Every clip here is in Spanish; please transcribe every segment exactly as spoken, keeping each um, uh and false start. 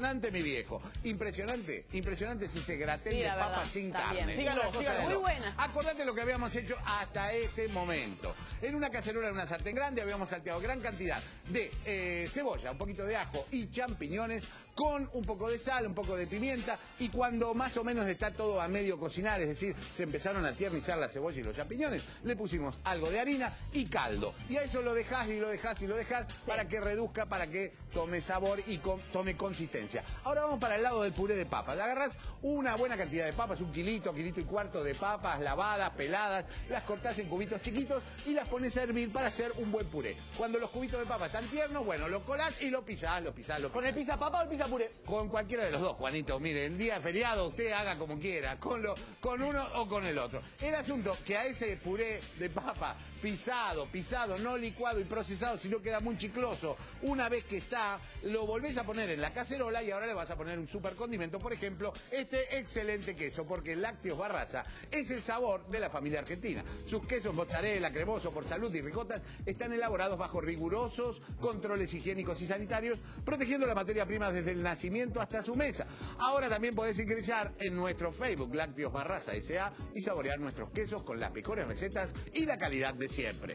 Impresionante, mi viejo. Impresionante, impresionante si se graten Sí, de la papas verdad, sin también. carne. Sígalo, Una cosa sígalo, de muy loco. buena. Acordate lo que habíamos hecho hasta este momento. En una cacerola, en una sartén grande, habíamos salteado gran cantidad de eh, cebolla, un poquito de ajo y champiñones con un poco de sal, un poco de pimienta, y cuando más o menos está todo a medio cocinar, es decir, se empezaron a tiernizar la cebolla y los champiñones, le pusimos algo de harina y caldo. Y a eso lo dejás y lo dejás y lo dejás sí. para que reduzca, para que tome sabor y con, tome consistencia. Ahora vamos para el lado del puré de papas. Le agarrás una buena cantidad de papas, un kilito, kilito y cuarto de papas lavadas, peladas, las cortás en cubitos chiquitos y las pones a hervir para hacer un buen puré. Cuando los cubitos de papa están tiernos, bueno, lo colás y lo pisás, lo pisás, lo pisás. ¿Con el pizza papa o el pizza puré? Con cualquiera de los dos, Juanito. Mire, el día feriado usted haga como quiera, con, lo, con uno o con el otro. El asunto que a ese puré de papa pisado, pisado, no licuado y procesado, sino queda muy chicloso, una vez que está, lo volvés a poner en la cacerola y ahora le vas a poner un super condimento. Por ejemplo, este excelente queso, porque Lácteos Barraza es el sabor de la familia argentina. Sus quesos mozzarella, cremoso, por salud y ricotas están elaborados bajo rigurosos controles higiénicos y sanitarios, protegiendo la materia prima desde el nacimiento hasta su mesa. Ahora también podés ingresar en nuestro Facebook, Lácteos Barraza S A, y saborear nuestros quesos con las mejores recetas y la calidad de siempre.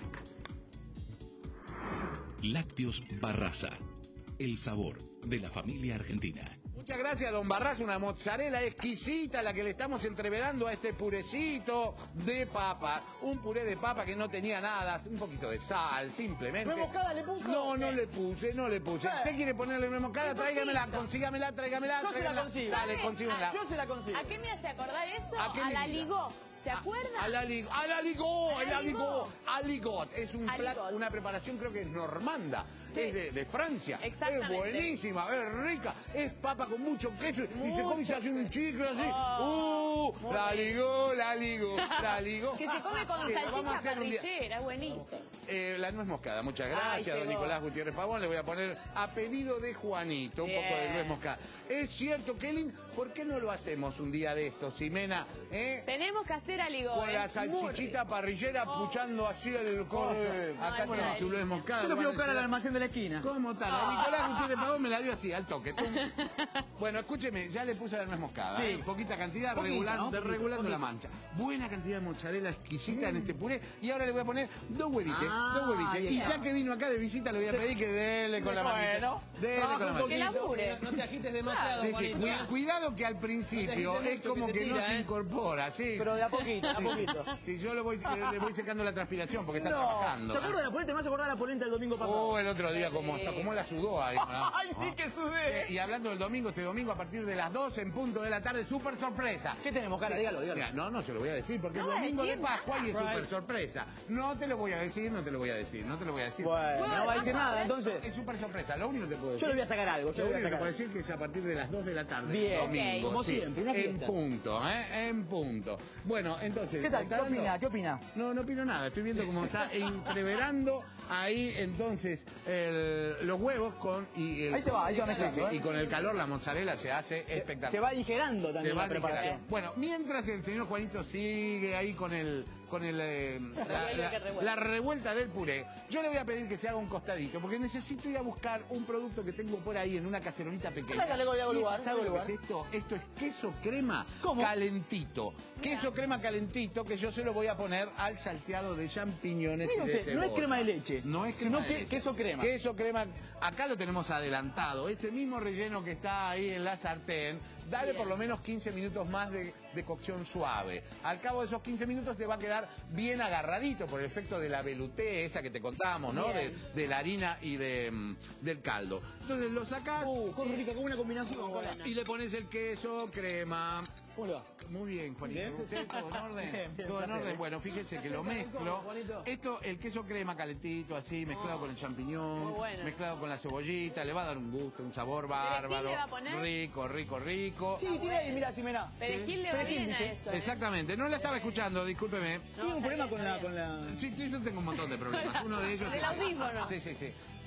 Lácteos Barraza, el sabor de la familia argentina. Muchas gracias, don Barraza, una mozzarella exquisita la que le estamos entreverando a este purecito de papa. Un puré de papa que no tenía nada, un poquito de sal, simplemente. ¿Nuez moscada le puso? No, no le puse, no le puse. ¿Qué? ¿Usted quiere ponerle nuez moscada? Tráigamela, consígamela, tráigamela. Yo se la consigo. Dale, consígamela. Yo se la consigo. ¿A qué me hace acordar eso? ¿A qué A me la diga? ligó. ¿Se acuerda? A la ligó, a la ligó, ¿A el la aligó, aligot. Es un Aligot. plato, una preparación creo que es normanda, Sí. es de, de Francia. Exactamente. Es buenísima, es rica, es papa con mucho queso y se Mucho come y se hace un chicle así. Oh, uh, la ligó, la ligó, la ligó. Que se come con Sí, lo vamos a salchicha hacer un día. parrillera, buenísimo. Eh, la nuez moscada, muchas gracias, Ay, don llegó. Nicolás Gutiérrez Pavón. Le voy a poner a pedido de Juanito un Bien. poco de nuez moscada. Es cierto, Kelly, ¿por qué no lo hacemos un día de estos, Ximena? ¿Eh? Tenemos que hacer aligó. Con la es muy salchichita rico. parrillera Oh. puchando así el coso. Oh, Acá ay, tiene bueno. su nuez moscada. Yo lo fui a buscar al Bueno, almacén de la esquina. ¿cómo tal? Oh. Nicolás Gutiérrez Pavón me la dio así, al toque. Pum. Bueno, escúcheme, ya le puse la nuez moscada. Sí. ¿eh? Poquita cantidad, Poquita, regulando, ¿no? Poquito, regulando poquito. la mancha. Buena cantidad de mozzarella exquisita en este puré. Y ahora le voy a poner dos huevites. Ah, dos huevites. Y bien. ya que vino acá de visita, le voy a pedir que dele con la Bueno. manita. Dele con la Trabaja un manita. Que labure. No te agites demasiado, Sí, sí, Juanito. cu- cuidado que al principio No te es agites como mucho que que te no tira, se ¿eh? incorpora, sí. Pero de a poquito, de a poquito. Sí, yo lo voy, le, le voy secando la transpiración porque está No. trabajando. ¿Se acuerda de la polenta? Me hace acordar de la polenta del domingo pasado. Oh, el otro día como, Sí. está, como la sudó ahí. ¿no? ¡Ay, sí que Eh, sudé! y hablando del domingo, este domingo a partir de las doce en punto de la tarde, súper sorpresa. ¿Qué tenemos, cara? Dígalo, dígalo. Mira, no, no se lo voy a decir porque No es va a domingo de decir Pascua y es nada. súper sorpresa. No te lo voy a decir, no te lo voy a decir, no te lo voy a decir. Bueno, no va a decir nada, entonces. Es súper sorpresa, lo único que te puedo decir. Yo le voy a sacar algo, yo Lo le voy a único que sacar puedo algo. decir que es a partir de las dos de la tarde. Bien, domingo, como sí, siempre, una en fiesta. punto, ¿eh? En punto. Bueno, entonces... ¿Qué tal? ¿está ¿Qué dando? opina? ¿Qué opina? No, no opino nada. Estoy viendo cómo está entreverando ahí entonces el- los huevos con... Y el, Ahí se va, ahí se va mezclando, Sí, sí, ¿eh? y con el calor la mozzarella se hace espectacular. Se va digerando Se también va la preparación. digerando. Bueno, mientras el señor Juanito sigue ahí con el con el eh, la, Revuelve que la- revuelve. la revuelta del puré, yo le voy a pedir que se haga un costadito, porque necesito ir a buscar un producto que tengo por ahí en una cacerolita pequeña. Tráigale, le hago lugar, ¿Sabe hago lo lugar. que es esto? Esto es queso crema ¿Cómo? calentito. Queso crema calentito que yo se lo voy a poner al salteado de champiñones Mire y de usted, no es cebolla. crema de leche. No es sino crema de que- leche. queso crema. Queso crema. Acá lo tenemos adelantado. Ese mismo relleno que está ahí en la sartén, dale Bien. por lo menos quince minutos más de, de cocción suave. Al cabo de esos quince minutos te va a quedar bien agarradito por el efecto de la velouté esa que te contábamos, ¿no? De, Bien. de la harina y de, mm, del caldo. Entonces lo sacás Uh, qué rica, qué buena combinación. Muy Cola. buena. y le pones el queso, crema. ¿Cómo le va? Muy bien, Juanito. Bien. ¿Usted todo en orden? Bien, bien, todo en placer. orden. Bueno, fíjense que lo mezclo. Esto, el queso crema calentito, así, mezclado Oh. con el champiñón, Muy bueno. mezclado con la cebollita, le va a dar un gusto, un sabor ¿Perejil bárbaro. le va a poner? Rico, rico, rico. Sí, tira ahí, mira, Ximena. Perejil le va Perejil, bien a dice. eso. ¿eh? Exactamente, no la estaba escuchando, discúlpeme. Tiene un está problema bien, con está la, con la... Sí, sí, yo tengo un montón de problemas. Uno de ellos Del es... audífono. Sí, sí, sí.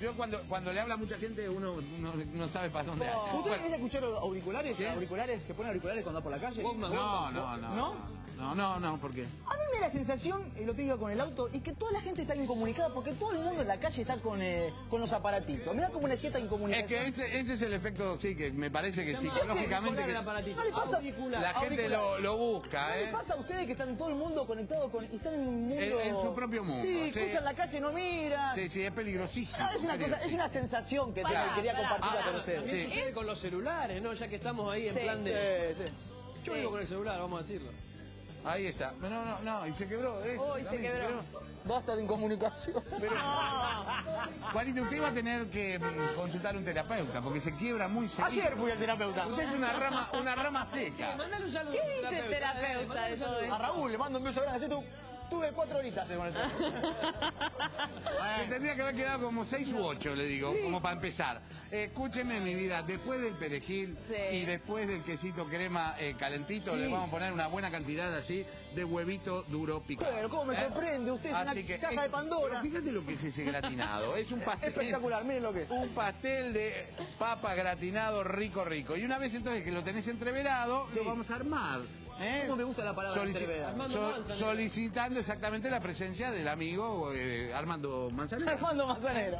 Yo cuando cuando le habla a mucha gente uno no, no sabe para dónde No. anda. ¿Usted Bueno, viene a escuchar auriculares? ¿Qué? ¿Auriculares? ¿Se pone auriculares cuando va por la calle? no, no, no. ¿No? No, no, no, ¿por qué? A mí me da la sensación, y lo tengo con el auto, y que toda la gente está incomunicada porque todo el mundo en la calle está con, eh, con los aparatitos. Me da como una cierta Es incomunicación. que ese, ese es el efecto, sí, que me parece que psicológicamente que ¿No le pasa? la gente lo, lo busca, ¿No ¿eh? les pasa a ustedes que están todo el mundo conectado con, y están en un mundo... En- en su propio mundo, Sí, sí. cruzan la calle, no miran. Sí, sí, es peligrosísimo. Ah, es una cosa, es una sensación que Pará, tengo y quería pará. compartirla Ah, con ustedes. sí. Sucede con los celulares, ¿no? Ya que estamos ahí en Sí. plan de... Sí, sí. Yo vivo con el celular, vamos a decirlo. Ahí está. No, no, no, y se quebró. Eso, Uy, se también quebró. Basta de incomunicación. Pero, No. Juanito, usted va a tener que mm, consultar a un terapeuta porque se quiebra muy seguido. Ayer fui al terapeuta. Usted es una rama, una rama seca. Mandale un saludo ¿Qué al dice el terapeuta mandale de un todo saludo. esto? A Raúl le mando un beso grande. Tú, tuve cuatro horitas con el terapeuta. Se tendría que haber quedado como seis u ocho, le digo, como para empezar. Eh, escúcheme, mi vida, después del perejil Sí. y después del quesito crema eh, calentito, Sí. le vamos a poner una buena cantidad así de huevito duro picado. Pero, ¿cómo me ¿Eh? sorprende? Usted es una Así que, caja de Pandora. pero fíjate lo que es ese gratinado. Es un pastel. Espectacular, miren lo que es. Un pastel de papa gratinado rico, rico. Y una vez entonces que lo tenés entreverado, Sí. lo vamos a armar. ¿eh? ¿Cómo me gusta la palabra entreverado? Armando so- Manzanero. solicitando exactamente la presencia del amigo eh, Armando Manzanero. Armando Manzanero.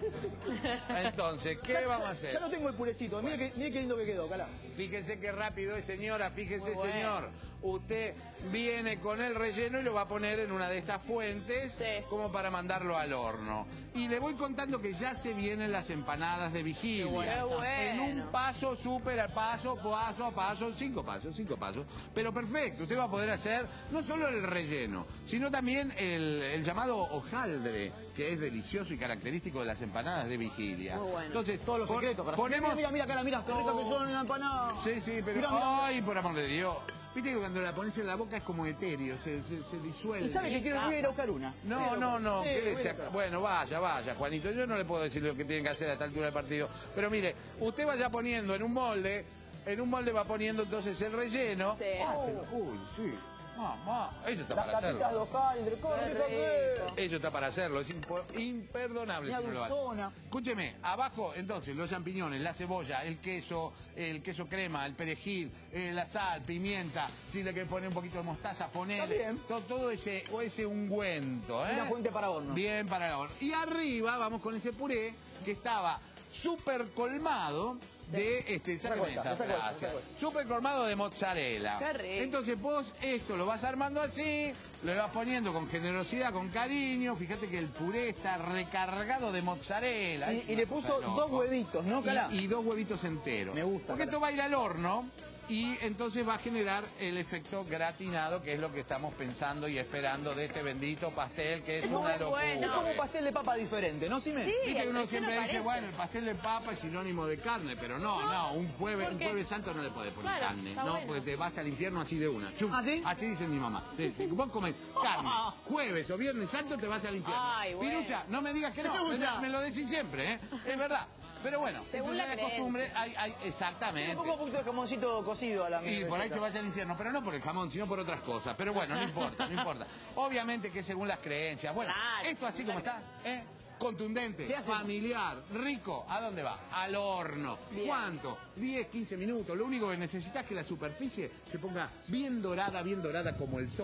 Entonces, ¿qué vamos a hacer? Ya no tengo el purecito. Mire, que, mire qué lindo que quedó, calá. Fíjese qué rápido es, señora, fíjese, Muy bueno. señor. Usted viene con el relleno y lo va a poner en una de estas fuentes Sí. como para mandarlo al horno. Y le voy contando que ya se vienen las empanadas de vigilia. Qué bueno. Qué bueno. En un paso súper al paso, paso a paso, cinco pasos, cinco pasos. Pero perfecto, usted va a poder hacer no solo el relleno, sino también el, el llamado hojaldre, que es delicioso y característico de las empanadas de vigilia. Muy bueno. Entonces, Todos los pon- secretos. Para ponemos... Mira, mira, cara, mira. Qué rico que son una empanada. Sí, sí, pero... Mira, mira. ¡Ay, por amor de Dios! Viste que cuando la pones en la boca es como etéreo, se, se, se disuelve. ¿Y sabe que quiero voy a ir a buscar una? No, no, no. Sí, quédese voy a acá. buscar. Bueno, vaya, vaya, Juanito. Yo no le puedo decir lo que tienen que hacer a esta altura del partido. Pero mire, usted vaya poniendo en un molde, en un molde va poniendo entonces el relleno. Sí. Páselo. Uy, sí. Mamá, eso está Las para tapitas de hacerlo. hojaldre, qué Qué rico que es. rico. Eso está para hacerlo, es impo- imperdonable Una si no lo hace. dulzona. Escúcheme, abajo entonces los champiñones, la cebolla, el queso, el queso crema, el perejil, eh, la sal, pimienta, si le querés poner un poquito de mostaza, poner Está bien. to- todo ese, o ese ungüento, ¿eh? Una fuente para horno. Bien para el horno. Y arriba vamos con ese puré que estaba súper colmado de este, Esa sáqueme cosa, esa esa cosa, frase. esa cosa. Súper colmado de mozzarella. Qué rico. Entonces vos esto lo vas armando así, lo vas poniendo con generosidad, con cariño. Fíjate que el puré está recargado de mozzarella. Y, Es y una le cosa puso de loco. dos huevitos, ¿no, Calá? Y, y dos huevitos enteros. Me gusta, Porque Calá. esto va a ir al horno y entonces va a generar el efecto gratinado, que es lo que estamos pensando y esperando de este bendito pastel, que es Muy una locura. bueno. Es como un pastel de papa diferente, ¿no, Simé? Sí. Viste que el uno relleno siempre dice, parece. bueno, el pastel de papa es sinónimo de carne, pero no, no, un jueves, ¿por un qué? jueves santo no le podés poner Claro, carne, está no, bueno. porque te vas al infierno así de una. Chum. ¿Ah, sí? Así dice mi mamá. Sí, sí. Vos comes carne, jueves o viernes santo te vas al infierno. Ay, bueno. Pirucha, no me digas que no, me, Pirucha. me lo decís siempre, ¿eh? Es verdad. Pero bueno, Según eso la ya es creencia. costumbre, hay, hay, Le exactamente. pongo un poquito de jamoncito cocido a la Y por ahí se receta. vaya al infierno, pero no por el jamón, sino por otras cosas. Pero bueno, no importa, no importa. Obviamente que según las creencias. Bueno, Claro. esto así como está, ¿eh? Contundente, ¿Qué hace? familiar, rico. ¿A dónde va? Al horno. Bien. ¿Cuánto? diez, quince minutos. Lo único que necesitas es que la superficie se ponga bien dorada, bien dorada como el sol.